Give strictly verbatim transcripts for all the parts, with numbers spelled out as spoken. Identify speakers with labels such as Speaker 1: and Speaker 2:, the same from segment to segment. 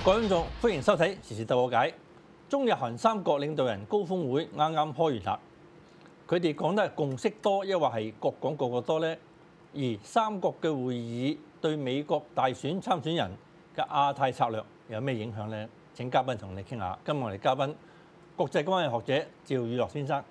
Speaker 1: 各位觀眾，歡迎收睇《時事鬥我解》。中日韓三國領導人高峰會啱啱開完啦，佢哋講得係共識多，抑或係各講各個多呢？而三國嘅會議對美國大選參選人嘅亞太策略有咩影響呢？請嘉賓同你傾下。今日我哋嘉賓國際關係學者趙宇樂先生。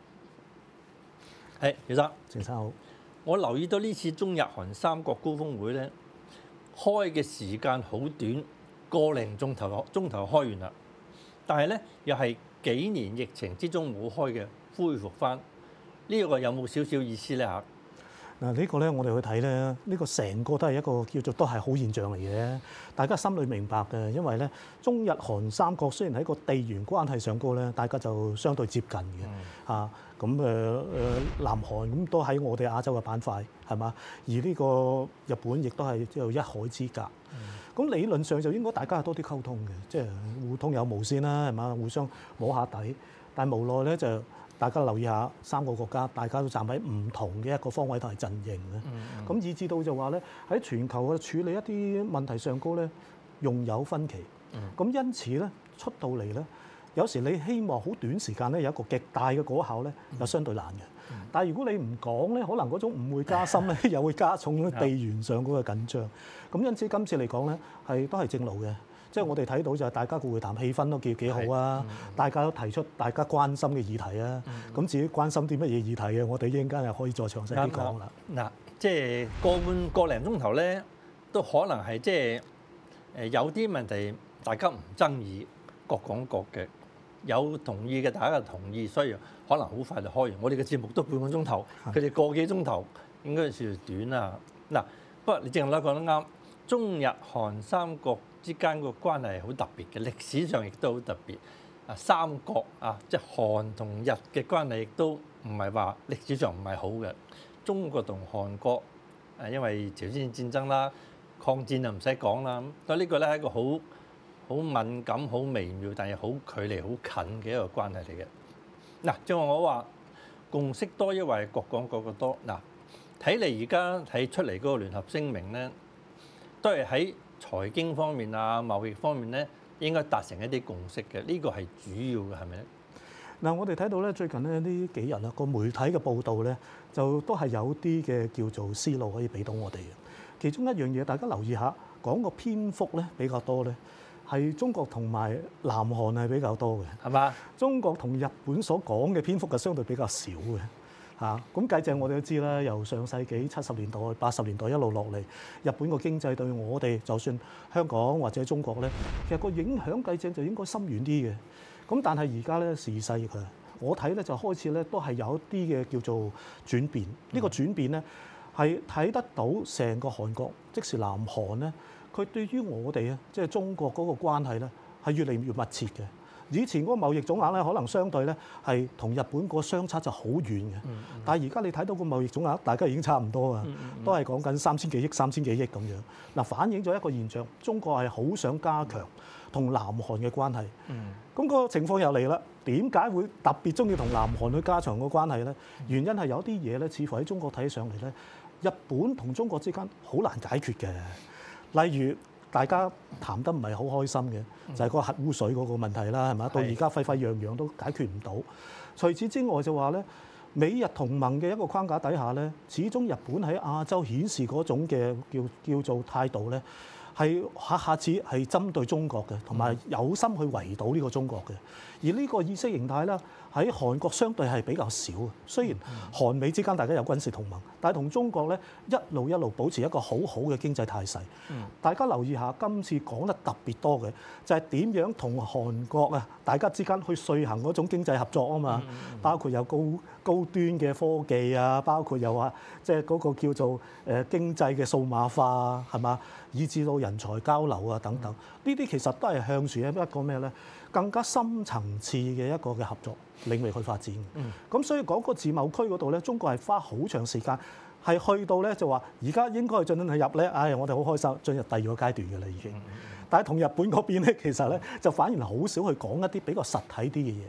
Speaker 1: 係，趙生，
Speaker 2: 鄭生好。
Speaker 1: 我留意到呢次中日韓三國高峰會咧，開嘅時間好短，個零鐘頭鐘頭開完啦。但係咧，又係幾年疫情之中冇開嘅，恢復翻。呢個有冇少少意思咧嚇？
Speaker 2: 嗱，呢個咧我哋去睇咧，呢個成個都係一個叫做都係好現象嚟嘅。大家心裏明白嘅，因為咧中日韓三國雖然喺個地緣關係上高咧，大家就相對接近嘅嚇。咁誒誒，南韓咁都喺我哋亞洲嘅板塊係嘛？而呢個日本亦都係即係一海之隔。咁、嗯、理論上就應該大家係多啲溝通嘅，即係互通有無先啦，係嘛？互相摸下底。但係無奈咧就。大家留意下，三個國家大家都站喺唔同嘅一個方位同埋陣營嘅，咁、嗯嗯、以至到就話咧喺全球嘅處理一啲問題上高咧，用有分歧。咁、嗯、因此咧出到嚟咧，有時你希望好短時間咧有一個極大嘅果效咧，又相對難嘅。嗯、但係如果你唔講咧，可能嗰種誤會加深咧，又會加重地緣上嗰個緊張。咁因此今次嚟講咧，係都係正路嘅。即係我哋睇到就係大家個會談氣氛都幾幾好啊！嗯、大家都提出大家關心嘅議題啊。咁、嗯、至於關心啲乜嘢議題嘅，我哋一陣間又可以再詳細啲講啦。
Speaker 1: 嗱，即係個半個零鐘頭咧，都可能係即係誒有啲問題大家唔爭議，各講各嘅，有同意嘅大家就同意，所以可能好快就開完。我哋嘅節目都半個鐘頭，佢哋個幾鐘頭應該算短啦。嗱，不過你正話講得啱，中日韓三國之間個關係係好特別嘅，歷史上亦都好特別。啊，三國啊，即係韓同日嘅關係亦都唔係話歷史上唔係好嘅。中國同韓國誒，因為朝鮮戰爭啦、抗戰就唔使講啦。咁所以呢個咧係一個好好敏感、好微妙，但係好距離好近嘅一個關係嚟嘅。嗱，正話我話共識多，抑或係各講各個多。嗱，睇嚟而家睇出嚟嗰個聯合聲明咧，都係喺財經方面啊、貿易方面咧，應該達成一啲共識嘅，呢個係主要嘅，係咪咧？
Speaker 2: 嗱，我哋睇到咧最近咧呢幾日啊個媒體嘅報導咧，就都係有啲嘅叫做思路可以俾到我哋嘅。其中一樣嘢，大家留意下，講個篇幅咧比較多咧，係中國同埋南韓係比較多嘅，
Speaker 1: 係嘛？
Speaker 2: 中國同日本所講嘅篇幅就相對比較少嘅。嚇，咁計正我哋都知啦，由上世紀七十年代、八十年代一路落嚟，日本個經濟對我哋，就算香港或者中國咧，其實個影響計正就應該深遠啲嘅。咁但係而家咧時勢佢，我睇咧就開始咧都係有一啲嘅叫做轉變。呢、呢個轉變咧係睇得到成個韓國，即是南韓咧，佢對於我哋啊，即係中國嗰個關係咧係越嚟越密切嘅。以前嗰個貿易總額咧，可能相對咧係同日本個相差就好遠嘅。嗯嗯、但係而家你睇到個貿易總額，大家已經差唔多啊，嗯嗯、都係講緊三千幾億、三千幾億咁樣。嗱，反映咗一個現象，中國係好想加強同南韓嘅關係。咁、嗯、個情況又嚟啦，點解會特別中意同南韓去加強個關係咧？原因係有啲嘢咧，似乎喺中國睇上嚟咧，日本同中國之間好難解決嘅，例如。大家談得唔係好開心嘅，就係、是、個核污水嗰個問題啦，係咪？到而家沸沸揚揚都解決唔到。除此之外就話咧，美日同盟嘅一個框架底下咧，始終日本喺亞洲顯示嗰種嘅叫叫做態度咧，係下下次係針對中國嘅，同埋有心去圍堵呢個中國嘅。而呢個意識形態咧，喺韓國相對係比較少嘅。雖然韓美之間大家有軍事同盟，但係同中國咧一路一路保持一個好好嘅經濟態勢。嗯、大家留意下，今次講得特別多嘅就係點樣同韓國啊，大家之間去遂行嗰種經濟合作啊嘛。嗯嗯、包括有高高端嘅科技啊，包括有話即係嗰個叫做誒經濟嘅數碼化啊，係嘛？以至到人才交流啊等等，呢啲、嗯、其實都係向住一個咩咧？更加深層次嘅一個嘅合作領域去發展。咁、嗯、所以講個自貿區嗰度咧，中國係花好長時間，係去到咧就話而家應該係進入去入咧，唉、哎，我哋好開心進入第二個階段嘅啦已經。嗯、但係同日本嗰邊咧，其實咧就反而好少去講一啲比較實體啲嘅嘢。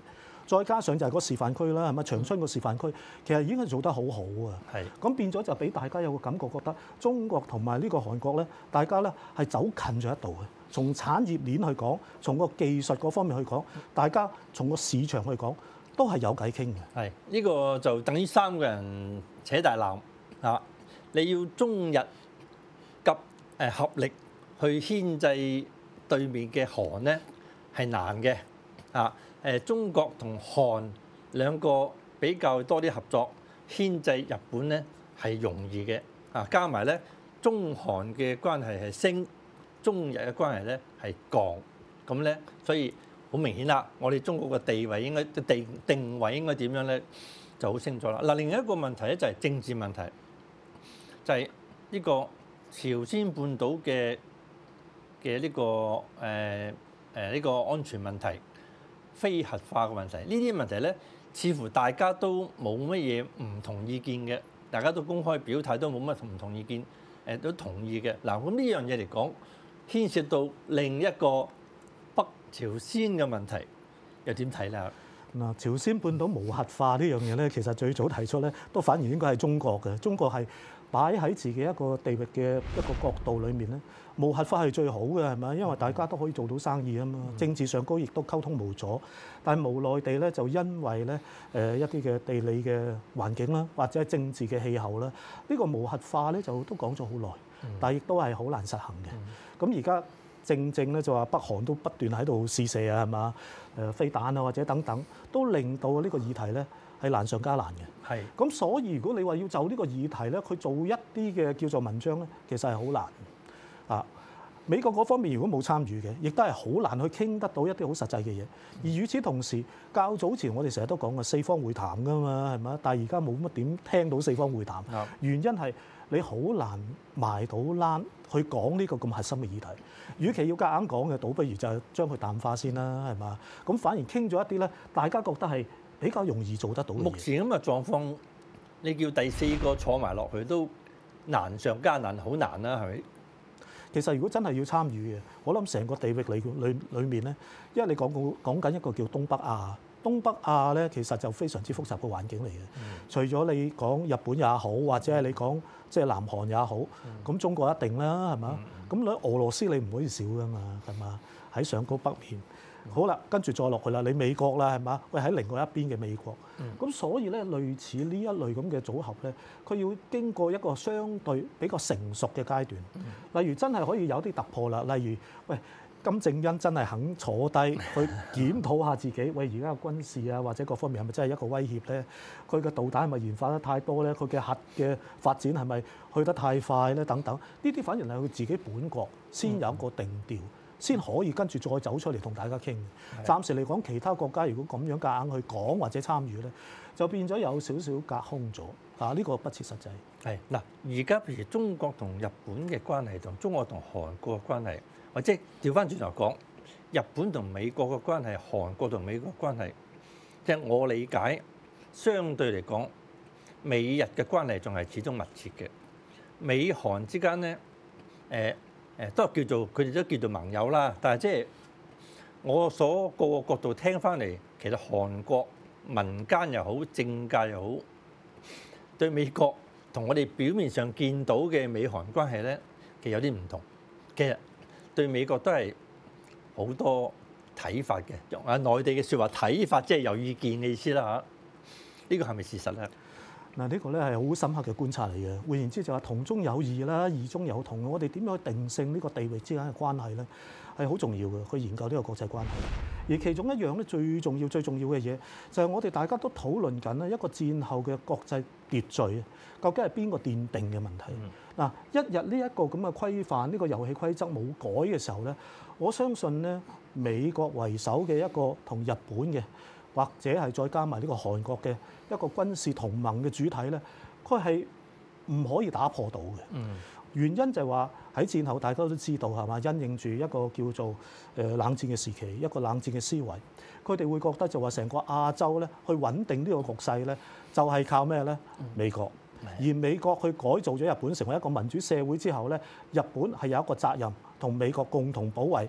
Speaker 2: 再加上就係個示範區啦，係咪長春個示範區其實已經係做得好好啊。
Speaker 1: 係
Speaker 2: 咁變咗就俾大家有個感覺，覺得中國同埋呢個韓國咧，大家咧係走近咗一度嘅。從產業鏈去講，從個技術嗰方面去講，大家從個市場去講，都係有偈傾嘅。
Speaker 1: 係呢個就等於三個人扯大纜啊！你要中日及誒合力去牽制對面嘅韓咧，係難嘅啊！誒，中國同韓兩個比較多啲合作，牽制日本咧係容易嘅啊！加埋咧，中韓嘅關係係升。中日嘅關係咧係降，咁咧所以好明顯啦。我哋中國嘅地位應該地定位應該點樣咧就好清楚啦。嗱，另一個問題咧就係政治問題，就係、是、呢個朝鮮半島嘅嘅呢個誒誒呢個安全問題、非核化嘅問題。呢啲問題咧，似乎大家都冇乜嘢唔同意見嘅，大家都公開表態都冇乜唔同意見，誒都同意嘅。嗱，咁呢樣嘢嚟講，牽涉到另一個北朝鮮嘅問題，又點睇咧？
Speaker 2: 嗱，朝鮮半島無核化呢樣嘢咧，其實最早提出咧，都反而應該係中國嘅。中國係擺喺自己一個地域嘅一個角度裏面咧，無核化係最好嘅，係咪？因為大家都可以做到生意啊嘛，政治上高亦都溝通無阻。但係無奈地咧，就因為咧誒一啲嘅地理嘅環境啦，或者係政治嘅氣候啦，呢個無核化咧就都講咗好耐，但係亦都係好難實行嘅。咁而家正正咧就話北韓都不斷喺度試射啊，係嘛？誒飛彈啊或者等等，都令到呢個議題咧係難上加難嘅。
Speaker 1: 係。
Speaker 2: 咁所以如果你話要就呢個議題咧，佢做一啲嘅叫做文章咧，其實係好難啊。美國嗰方面如果冇參與嘅，亦都係好難去傾得到一啲好實際嘅嘢。而與此同時，較早前我哋成日都講過四方會談㗎嘛，係嘛？但係而家冇乜點聽到四方會談，
Speaker 1: 嗯、
Speaker 2: 原因係你好難埋到欄去講呢個咁核心嘅議題。與其要夾硬講嘅，倒不如就將佢淡化先啦，係嘛？咁反而傾咗一啲咧，大家覺得係比較容易做得到嘅嘢。
Speaker 1: 目前咁嘅狀況，你叫第四個坐埋落去都難上加難，好難啦，係咪？
Speaker 2: 其實如果真係要參與嘅，我諗成個地域裏裏裏面咧，因為你講講講緊一個叫東北亞，東北亞咧其實就非常之複雜嘅環境嚟嘅。嗯、除咗你講日本也好，或者係你講即係南韓也好，咁、嗯、中國一定啦，係嘛？咁你、嗯、俄羅斯你唔可以少噶嘛，係嘛？喺上高北面。好啦，跟住再落去啦，你美國啦，係嘛？喂，喺另外一邊嘅美國，咁、嗯、所以咧，類似呢一類咁嘅組合咧，佢要經過一個相對比較成熟嘅階段。嗯、例如真係可以有啲突破啦，例如喂，金正恩真係肯坐低去檢討下自己，喂，而家嘅軍事啊或者各方面係咪真係一個威脅咧？佢嘅導彈係咪研發得太多咧？佢嘅核嘅發展係咪去得太快咧？等等，呢啲反而係佢自己本國先有一個定調。嗯先可以跟住再走出嚟同大家傾。暫時嚟講，其他國家如果咁樣夾硬去講或者參與咧，就變咗有少少隔空咗。啊，呢個不切實際。
Speaker 1: 係嗱，而家譬如中國同日本嘅關係，同中國同韓國嘅關係，或者調翻轉頭講，日本同美國嘅關係，韓國同美國嘅關係，即係我理解，相對嚟講，美日嘅關係仲係始終密切嘅。美韓之間咧，誒、呃。誒都係叫做佢哋都叫做盟友啦，但係即係我所個個角度聽翻嚟，其實韓國民間又好，政界又好，對美國同我哋表面上見到嘅美韓關係咧，其實有啲唔同。其實對美國都係好多睇法嘅，用啊內地嘅説話睇法，即係有意見嘅意思啦嚇。呢個係咪事實咧？
Speaker 2: 嗱，呢個咧係好深刻嘅觀察嚟嘅。換言之就話同中有異啦，異中有同。我哋點樣去定性呢個地域之間嘅關係咧，係好重要嘅。去研究呢個國際關係。而其中一樣咧最重要、最重要嘅嘢，就係我哋大家都討論緊咧一個戰後嘅國際秩序，究竟係邊個奠定嘅問題？嗱、嗯，一日呢一個咁嘅規範，呢個遊戲規則冇改嘅時候咧，我相信咧美國為首嘅一個同日本嘅，或者係再加埋呢個韓國嘅一個軍事同盟嘅主體咧，佢係唔可以打破到嘅。嗯、原因就係話喺戰後大家都知道係嘛，因應住一個叫做誒冷戰嘅時期，一個冷戰嘅思維，佢哋會覺得就話成個亞洲咧去穩定呢個局勢咧，就係靠咩咧？美國。而美國去改造咗日本成為一個民主社會之後咧，日本係有一個責任同美國共同保衞，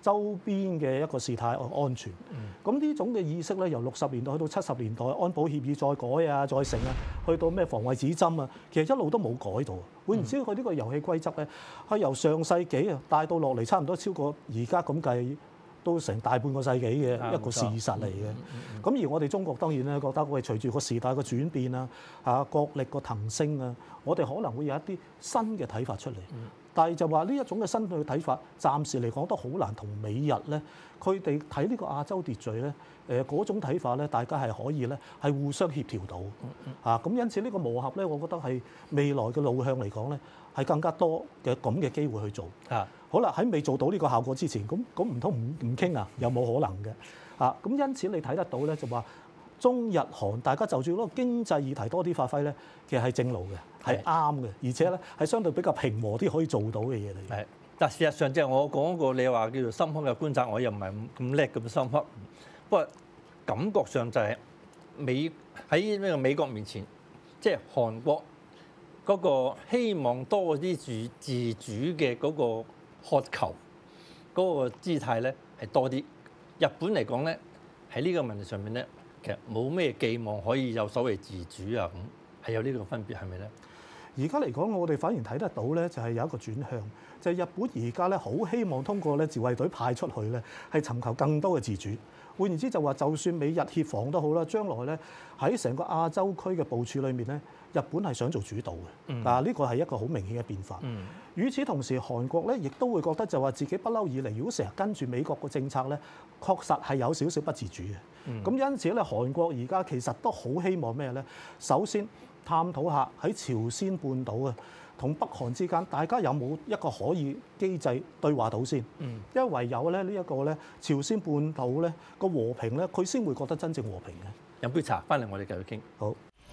Speaker 2: 周邊嘅一個事態安全。咁呢、嗯、種嘅意識咧，由六十年代去到七十年代，安保協議再改啊、再成啊，去到咩防衛指針啊，其實一路都冇改到。換言之，佢呢個遊戲規則咧，係由上世紀啊帶到落嚟，差唔多超過而家咁計，都成大半個世紀嘅一個事實嚟嘅。咁而我哋中國當然咧覺得，喂，隨住個時代嘅轉變啊，嚇國力個騰升啊，我哋可能會有一啲新嘅睇法出嚟。但係就話呢一種嘅新嘅睇法，暫時嚟講都好難同美日咧，佢哋睇呢個亞洲秩序咧，誒嗰種睇法咧，大家係可以咧係互相協調到嚇。咁因此呢個磨合咧，我覺得係未來嘅路向嚟講咧，係更加多嘅咁嘅機會去做。啊，好啦，喺未做到呢個效果之前，咁咁唔通唔唔傾啊？有冇可能嘅？啊，咁因此你睇得到咧，就話中日韓大家就住嗰個經濟議題多啲發揮咧，其實係正路嘅，係啱嘅，而且咧係相對比較平和啲可以做到嘅嘢嚟。係，
Speaker 1: 但事實上即係我講過，你話叫做深刻嘅觀察，我又唔係咁叻咁深刻。不過感覺上就係美喺呢個美國面前，即係韓國嗰個希望多啲自自主嘅嗰個渴求嗰個姿態咧係多啲。日本嚟講咧喺呢個問題上面咧，其實冇咩寄望可以有所謂自主啊，咁係有呢個分別係咪咧？
Speaker 2: 而家嚟講，我哋反而睇得到咧，就係有一個轉向，就係日本而家咧好希望通過咧自衛隊派出去咧，係尋求更多嘅自主。換言之，就話就算美日協防都好啦，將來咧喺成個亞洲區嘅部署裏面咧，日本係想做主導嘅。嗯、啊，呢個係一個好明顯嘅變化。嗯、與此同時，韓國咧亦都會覺得就話自己不嬲以嚟，如果成日跟住美國個政策咧，確實係有少少不自主嘅。咁、嗯、因此咧，韓國而家其實都好希望咩咧？首先探討下喺朝鮮半島啊，同北韓之間，大家有冇一個可以機制對話到先？嗯、因為唯有咧呢一個咧朝鮮半島咧個和平咧，佢先會覺得真正和平嘅。
Speaker 1: 飲杯茶，翻嚟我哋繼續傾。
Speaker 2: 好。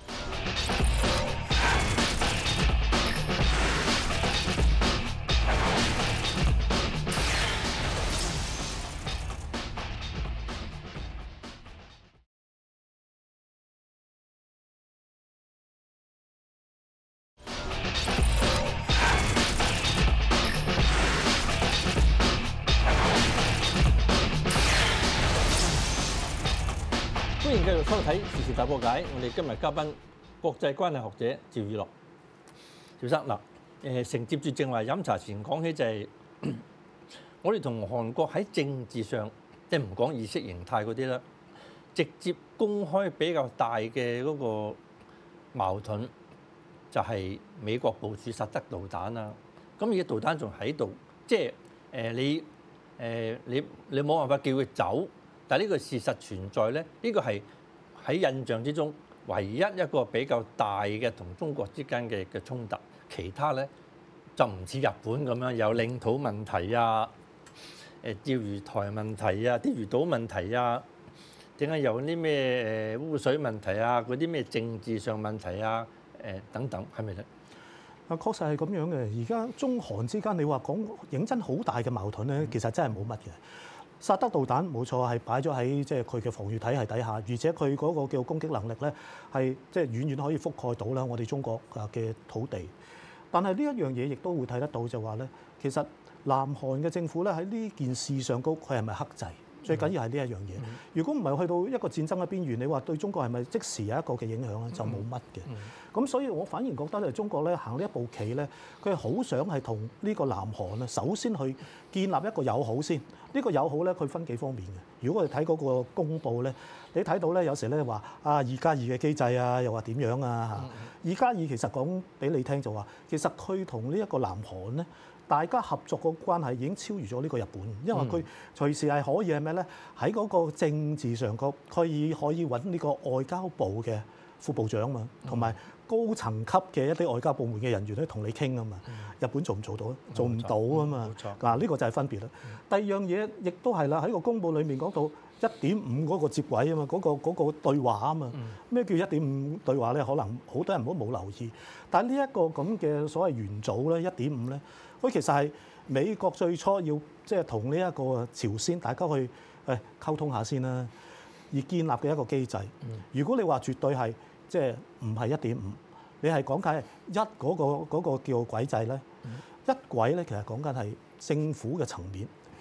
Speaker 1: 歡迎繼續收睇時事大破解。我哋今日嘉賓國際關係學者趙宇樂，趙生嗱，誒承接住正話飲茶前講起就係、是，我哋同韓國喺政治上，即係唔講意識形態嗰啲啦，直接公開比較大嘅嗰個矛盾，就係美國部署實德導彈啊。咁而家導彈仲喺度，即係誒你誒你你冇辦法叫佢走。但係呢個事實存在咧，呢個係喺印象之中唯一一個比較大嘅同中國之間嘅嘅衝突，其他咧就唔似日本咁樣有領土問題啊、誒釣魚台問題啊、啲魚島問題啊，點解有啲咩誒污水問題啊、嗰啲咩政治上問題啊、誒等等，係咪咧？
Speaker 2: 啊，確實係咁樣嘅。而家中韓之間，你話講認真好大嘅矛盾咧，其實真係冇乜嘅。薩德導彈冇錯係擺咗喺即係佢嘅防禦體系底下，而且佢嗰個叫攻擊能力咧係即係遠遠可以覆蓋到啦我哋中國嘅土地。但係呢一樣嘢亦都會睇得到就話咧，其實南韓嘅政府咧喺呢件事上高佢係咪克制？最緊要係呢一樣嘢。如果唔係去到一個戰爭嘅邊緣，你話對中國係咪即時有一個嘅影響咧？就冇乜嘅。咁所以我反而覺得咧，中國咧行呢一步棋咧，佢係好想係同呢個南韓啊，首先去建立一個友好先。呢個友好咧，佢分幾方面嘅。如果我哋睇嗰個公佈咧，你睇到咧有時咧話啊二加二嘅機制啊，又話點樣啊嚇？二加二其實講俾你聽就話，其實佢同呢一個南韓咧。大家合作個關係已經超越咗呢個日本，因為佢隨時係可以係咩咧？喺嗰個政治上個，佢以可以揾呢個外交部嘅副部長嘛，同埋高層級嘅一啲外交部門嘅人員咧同你傾啊嘛。日本做唔做到咧？做唔到啊嘛。嗱，呢個就係分別啦。第二樣嘢亦都係啦，喺個公佈裡面講到一點五嗰個接軌啊嘛，嗰、嗰個嗰、嗰個對話啊嘛。咩叫一點五對話咧？可能好多人都冇留意。但係呢一個咁嘅所謂元祖咧，一點五咧。佢其實係美國最初要即係同呢一個朝鮮大家去誒溝通下先啦，而建立嘅一個機制。如果你話絕對係即係唔係一點五，你係講緊係一嗰個嗰個叫軌制咧，一軌咧其實講緊係政府嘅層面，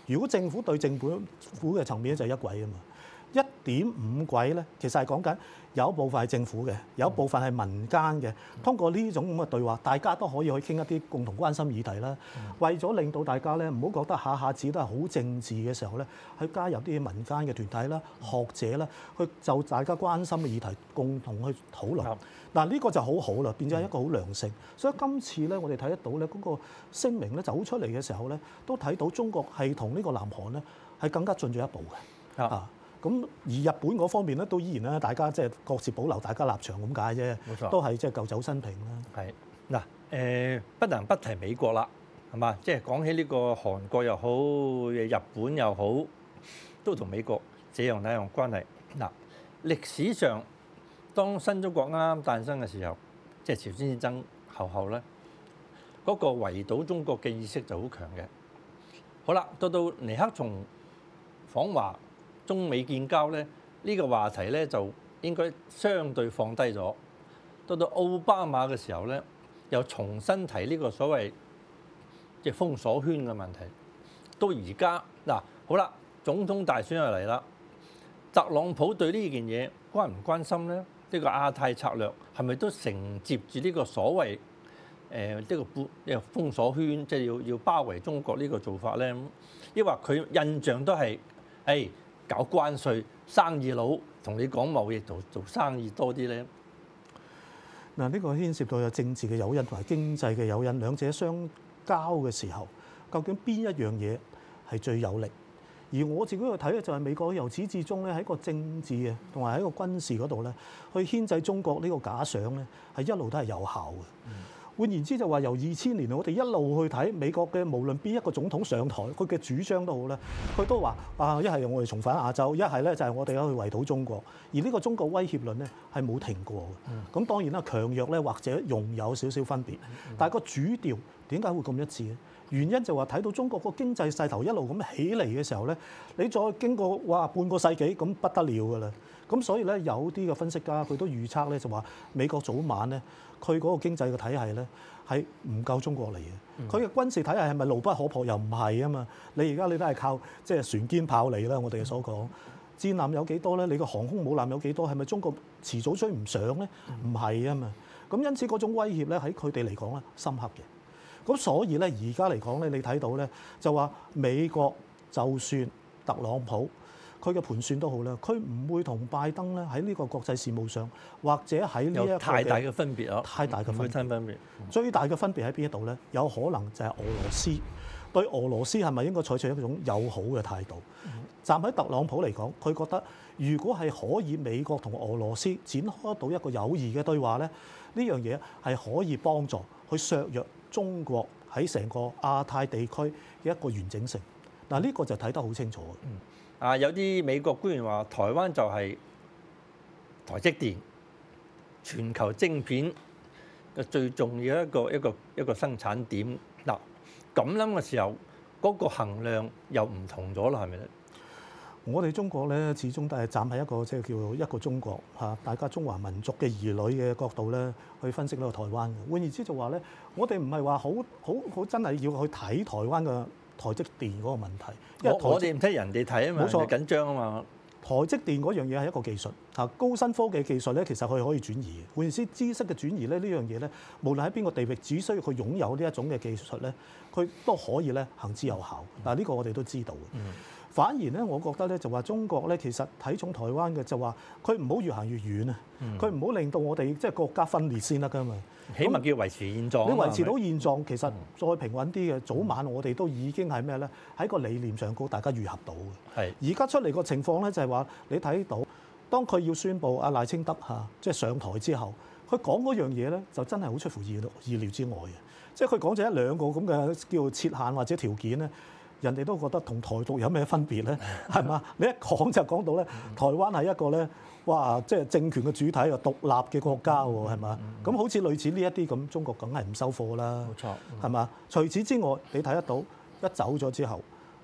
Speaker 2: 如果政府對政府府嘅層面就係一軌啊嘛。一點五軌咧，其實係講緊有部分係政府嘅，有部分係民間嘅。通過呢種咁嘅對話，大家都可以去傾一啲共同關心議題啦。為咗令到大家咧唔好覺得下下子都係好政治嘅時候咧，去加入啲民間嘅團體啦、學者啦，去就大家關心嘅議題共同去討論。嗱，呢個就好好啦，變咗係一個好良性。所以今次咧，我哋睇得到咧嗰個聲明咧走出嚟嘅時候咧，都睇到中國係同呢個南韓咧係更加進咗一步嘅。啊。咁而日本嗰方面咧，都依然咧，大家即係各自保留大家立場咁解啫，冇錯，都係即係舊酒新瓶啦。
Speaker 1: 係嗱，誒不能不提美國啦，係嘛？即係講起呢個韓國又好，日本又好，都同美國這樣那樣關係。嗱，歷史上當新中國啱啱誕生嘅時候，即係朝鮮戰爭後後咧，嗰個圍堵中國嘅意識就好強嘅。好啦，到到尼克松訪華。中美建交咧，呢個話題咧就應該相對放低咗。到到奧巴馬嘅時候咧，又重新提呢個所謂即係封鎖圈嘅問題。到而家嗱，好啦，總統大選又嚟啦，特朗普對呢件嘢關唔關心咧？呢個亞太策略係咪都承接住呢個所謂誒呢個封呢個封鎖圈，即係要要包圍中國呢個做法咧？抑或佢印象都係誒？搞關稅，生意佬同你講貿易做做生意多啲咧。
Speaker 2: 嗱，呢個牽涉到有政治嘅誘因同埋經濟嘅誘因，兩者相交嘅時候，究竟邊一樣嘢係最有力？而我自己去睇咧，就係美國由始至終咧喺個政治啊，同埋喺個軍事嗰度咧，去牽制中國呢個假想咧，係一路都係有效嘅。嗯換言之就話由二千年我哋一路去睇美國嘅無論邊一個總統上台，佢嘅主張都好咧，佢都話啊一係我哋重返亞洲，一係咧就係我哋去圍堵中國。而呢個中國威脅論咧係冇停過嘅。咁、嗯、當然啦，強弱咧或者容有少少分別，但係個主調點解會咁一致咧？原因就話睇到中國個經濟勢頭一路咁起嚟嘅時候咧，你再經過哇半個世紀咁不得了㗎啦。咁所以咧有啲嘅分析家佢都預測咧就話美國早晚咧佢嗰個經濟嘅體系咧係唔夠中國嚟嘅。佢嘅、嗯、軍事體系係咪牢不可破？又唔係啊嘛。你而家你都係靠即係船堅炮利啦。我哋所講戰艦有幾多咧？你個航空母艦有幾多？係咪中國遲早追唔上咧？唔係啊嘛。咁因此嗰種威脅咧喺佢哋嚟講咧深刻嘅。咁所以咧而家嚟講咧，你睇到咧就話美國就算特朗普佢嘅盤算都好啦，佢唔會同拜登咧喺呢個國際事務上或者喺呢一個
Speaker 1: 有太大嘅分別咯，
Speaker 2: 太大嘅分別。
Speaker 1: 分別
Speaker 2: 最大嘅分別喺邊一度咧？有可能就係俄羅斯對俄羅斯係咪應該採取一種友好嘅態度？站喺特朗普嚟講，佢覺得如果係可以美國同俄羅斯展開到一個友誼嘅對話咧，呢樣嘢係可以幫助去削弱中國喺成個亞太地區嘅一個完整性。嗱，呢個就睇得好清楚嘅。
Speaker 1: 嗯啊！有啲美國官員話，台灣就係台積電全球晶片嘅最重要一個一個一個生產點。嗱，咁諗嘅時候，嗰、那個衡量又唔同咗啦，係咪咧？
Speaker 2: 我哋中國咧，始終都係站喺一個即係叫做一個中國嚇，大家中華民族嘅兒女嘅角度咧，去分析呢個台灣嘅。換言之就話咧，我哋唔係話好好好真係要去睇台灣嘅台積電嗰個問題，因為
Speaker 1: 我哋唔睇人哋睇啊嘛，冇錯，緊張啊嘛。
Speaker 2: 台積電嗰樣嘢係一個技術嚇，高新科技技術咧，其實佢可以轉移嘅。換言之，知識嘅轉移咧，呢樣嘢咧，無論喺邊個地域，只需要佢擁有呢一種嘅技術咧，佢都可以咧行之有效。嗱，呢個我哋都知道嘅。嗯、反而咧，我覺得咧就話中國咧，其實睇重台灣嘅就話佢唔好越行越遠啊，佢唔好令到我哋即係國家分裂先得㗎嘛。
Speaker 1: 起碼叫維持現狀。
Speaker 2: 你維持到現狀，其實再平穩啲嘅，早晚我哋都已經係咩咧？喺個理念上高，大家愈合到嘅。係。而家出嚟個情況咧，就係話你睇到，當佢要宣布阿賴清德嚇即係上台之後，佢講嗰樣嘢咧，就真係好出乎意料意料之外嘅。即係佢講咗一兩個咁嘅叫做設限或者條件咧，人哋都覺得同台獨有咩分別咧？係嘛？你一講就講到咧，台灣係一個咧。哇！即係政權嘅主體又獨立嘅國家喎，係嘛？咁、嗯嗯、好似類似呢一啲咁，中國梗係唔收貨啦。冇錯，係嘛？除此之外，你睇得到一走咗之後，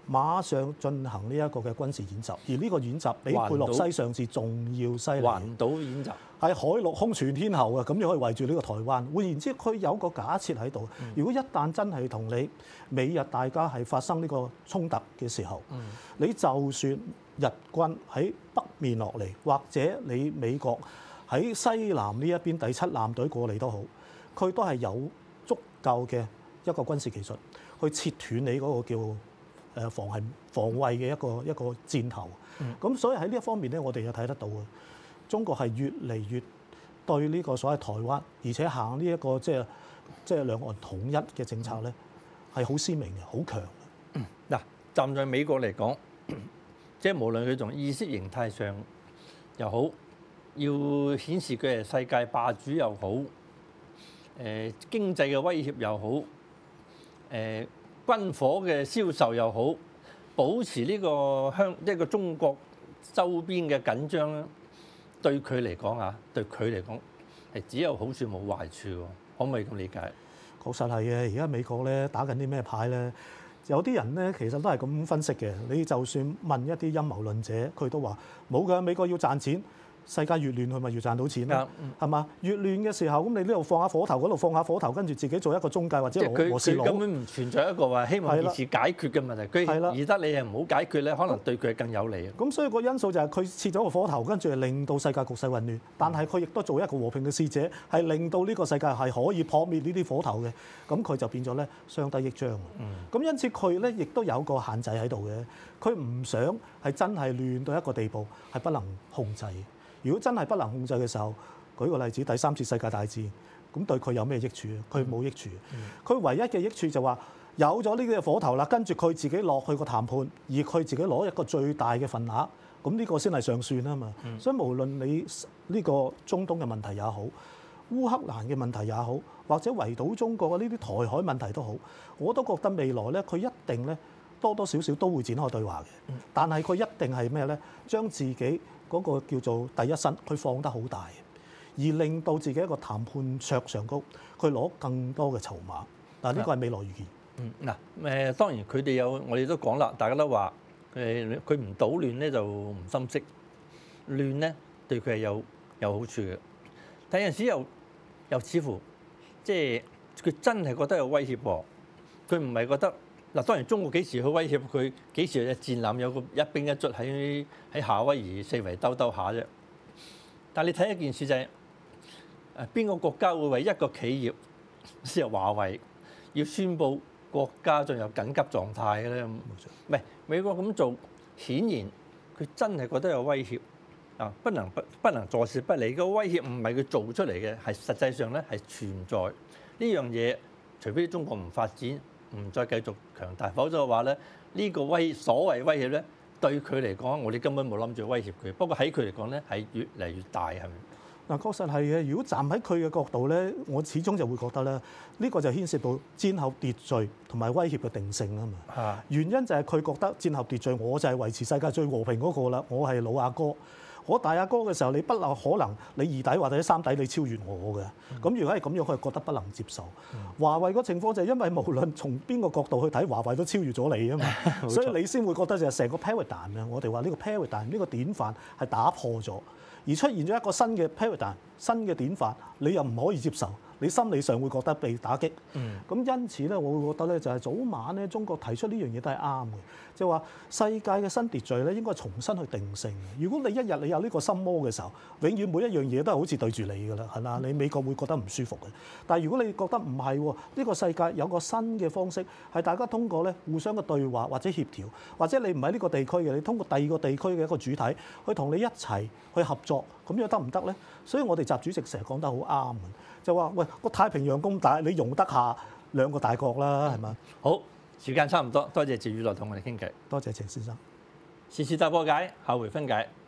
Speaker 2: 馬上進行呢一個嘅軍事演習，而呢個演習比佩洛西上次仲要犀利。
Speaker 1: 環島演習
Speaker 2: 係海陸空全天候嘅，咁你可以圍住呢個台灣。換言之，佢有個假設喺度。如果一旦真係同你美日大家係發生呢個衝突嘅時候，嗯、你就算日軍喺北面落嚟，或者你美國喺西南呢一邊第七艦隊過嚟都好，佢都係有足夠嘅一個軍事技術去切斷你嗰個叫誒防係防衛嘅一個一個箭頭。咁、嗯、所以喺呢一方面咧，我哋又睇得到嘅。中國係越嚟越對呢個所謂台灣，而且行呢一個即係即係兩岸統一嘅政策咧，係好鮮明嘅，好強嘅。
Speaker 1: 嗱、嗯，站在美國嚟講，即係無論佢從意識形態上又好，要顯示佢係世界霸主又好，誒、呃、經濟嘅威脅又好，誒、呃、軍火嘅銷售又好，保持呢個香一個中國周邊嘅緊張咧。對佢嚟講啊，對佢嚟講係只有好處冇壞處喎，可唔可以咁理解？
Speaker 2: 確實係嘅，而家美國咧打緊啲咩牌咧？有啲人咧其實都係咁分析嘅。你就算問一啲陰謀論者，佢都話冇㗎，美國要賺錢。世界越亂，佢咪越賺到錢咯，係嘛、嗯？越亂嘅時候，咁你呢度放下火頭，嗰度放下火頭，跟住自己做一個中介或者螺螺絲佬。
Speaker 1: 佢根本唔存在一個話希望二次解決嘅問題。佢而得你係唔好解決咧，可能對佢係更有利。
Speaker 2: 咁所以個因素就係佢設咗個火頭，跟住令到世界局勢混亂。但係佢亦都做一個和平嘅使者，係令到呢個世界係可以撲滅呢啲火頭嘅。咁佢就變咗咧相得益彰。咁、嗯、因此佢咧亦都有個限制喺度嘅。佢唔想係真係亂到一個地步，係不能控制。如果真係不能控制嘅時候，舉個例子，第三次世界大戰，咁對佢有咩益處？佢冇益處。佢、嗯、唯一嘅益處就話有咗呢啲火頭啦，跟住佢自己落去個談判，而佢自己攞一個最大嘅份額，咁呢個先係上算啊嘛。嗯、所以無論你呢個中東嘅問題也好，烏克蘭嘅問題也好，或者圍堵中國嘅呢啲台海問題都好，我都覺得未來咧，佢一定咧多多少少都會展開對話嘅。嗯、但係佢一定係咩咧？將自己嗰個叫做第一身，佢放得好大，而令到自己一個談判桌上高，佢攞更多嘅籌碼。嗱，呢個係未來預見。
Speaker 1: 嗯，嗱，誒當然佢哋有，我哋都講啦，大家都話誒佢唔搗亂咧就唔心息，亂咧對佢係有有好處嘅。但有陣時又又似乎即係佢真係覺得有威脅喎，佢唔係覺得。嗱，當然中國幾時去威脅佢？幾時有隻戰艦有個一兵一卒喺喺夏威夷四圍兜兜下啫？但係你睇一件事就係誒邊個國家會為一個企業，即係華為要宣佈國家進入緊急狀態嘅咧？唔係美國咁做，顯然佢真係覺得有威脅啊！不能不不能坐視不理。個威脅唔係佢做出嚟嘅，係實際上咧係存在呢樣嘢。除非中國唔發展。唔再繼續強大，否則嘅話咧，呢、這個威所謂威脅咧，對佢嚟講，我哋根本冇諗住威脅佢。不過喺佢嚟講咧，係越嚟越大，係咪？
Speaker 2: 嗱，確實係嘅。如果站喺佢嘅角度咧，我始終就會覺得咧，呢、這個就牽涉到戰後秩序同埋威脅嘅定性啊嘛。啊原因就係佢覺得戰後秩序，我就係維持世界最和平嗰個啦，我係老阿哥。我大阿哥嘅時候，你不能可能你二弟或者三弟你超越我嘅。咁、嗯、如果係咁樣，佢係覺得不能接受。嗯、華為個情況就係因為無論從邊個角度去睇，華為都超越咗你啊嘛，錯所以你先會覺得就係成個 paradigm 啊。我哋話呢個 paradigm 呢個典範係打破咗，而出現咗一個新嘅 paradigm 新嘅典範，你又唔可以接受。你心理上會覺得被打擊，咁、嗯、因此咧，我會覺得咧就係早晚咧，中國提出呢樣嘢都係啱嘅，即係話世界嘅新秩序咧應該重新去定性。如果你一日你有呢個心魔嘅時候，永遠每一樣嘢都係好似對住你㗎啦，係嘛？你美國會覺得唔舒服嘅。但係如果你覺得唔係喎，呢個世界有個新嘅方式，係大家通過咧互相嘅對話或者協調，或者你唔係呢個地區嘅，你通過第二個地區嘅一個主體去同你一齊去合作，咁樣得唔得咧？所以我哋習主席成日講得好啱嘅。就話喂，個太平洋咁大，你容得下兩個大國啦，係嘛？
Speaker 1: 好，時間差唔多，多謝趙宇來同我哋傾偈。
Speaker 2: 多謝程先生。
Speaker 1: 時事大破解，下回分解。